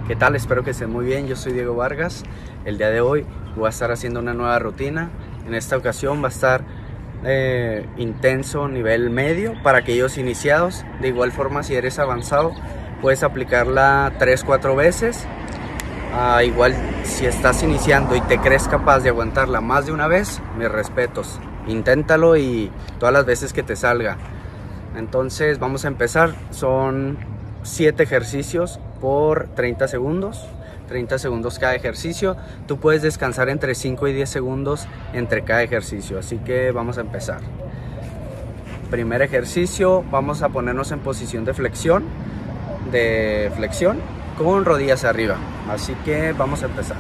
¿Qué tal? Espero que estén muy bien. Yo soy Diego Vargas. El día de hoy voy a estar haciendo una nueva rutina. En esta ocasión va a estar intenso, nivel medio para aquellos iniciados. De igual forma, si eres avanzado, puedes aplicarla 3-4 veces. Igual si estás iniciando y te crees capaz de aguantarla más de una vez, mis respetos. Inténtalo y todas las veces que te salga. Entonces vamos a empezar. Son 7 ejercicios por 30 segundos. 30 segundos cada ejercicio. Tú puedes descansar entre 5 y 10 segundos entre cada ejercicio. Así que vamos a empezar. Primer ejercicio, vamos a ponernos en posición de flexión con rodillas arriba. Así que vamos a empezar.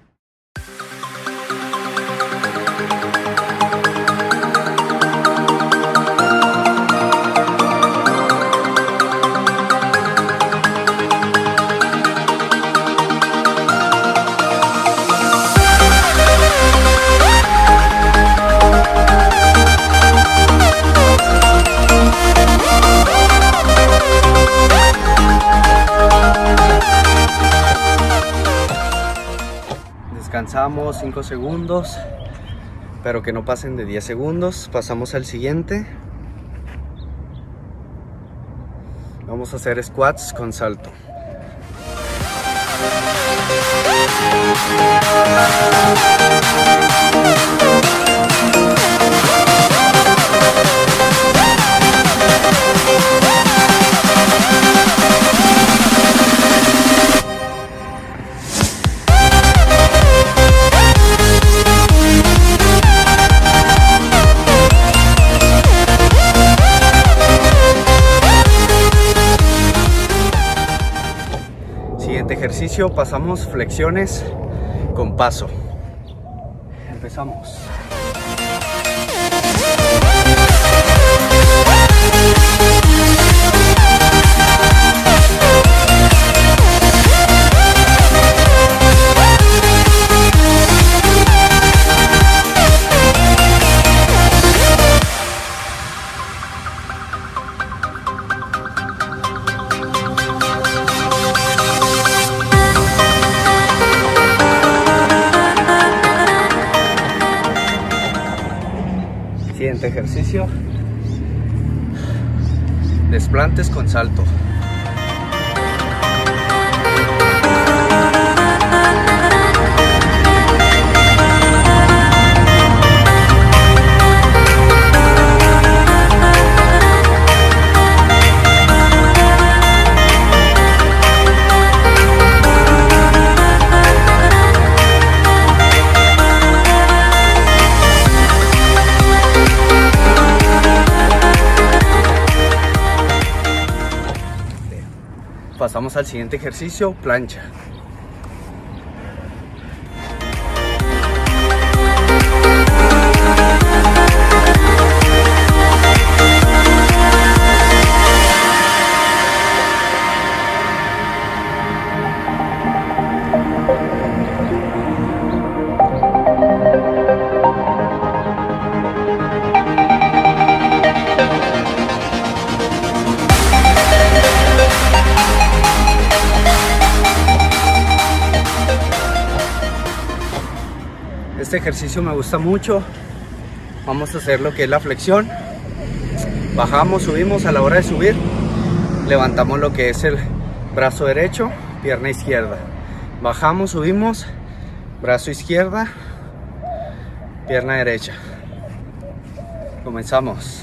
Descansamos 5 segundos, pero que no pasen de 10 segundos. Pasamos al siguiente. Vamos a hacer squats con salto. Siguiente ejercicio, pasamos flexiones con paso. Empezamos. Siguiente ejercicio, desplantes con salto. Pasamos al siguiente ejercicio, plancha. Este ejercicio me gusta mucho. Vamos a hacer lo que es la flexión. Bajamos, subimos. A la hora de subir, levantamos lo que es el brazo derecho, pierna izquierda. Bajamos, subimos, brazo izquierda, pierna derecha. Comenzamos.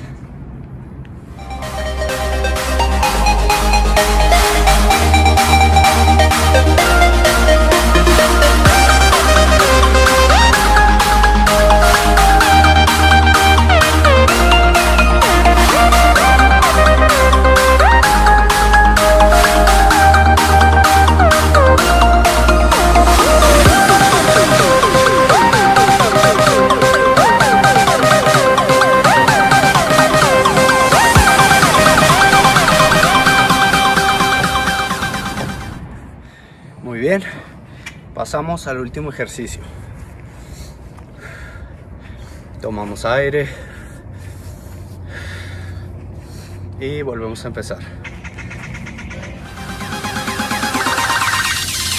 Muy bien, pasamos al último ejercicio. Tomamos aire y volvemos a empezar.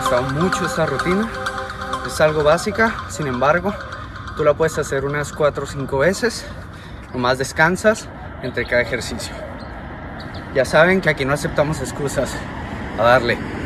gustado mucho esta rutina. Es algo básica, sin embargo, tú la puedes hacer unas 4 o 5 veces. Nomás descansas entre cada ejercicio. Ya saben que aquí no aceptamos excusas. A darle.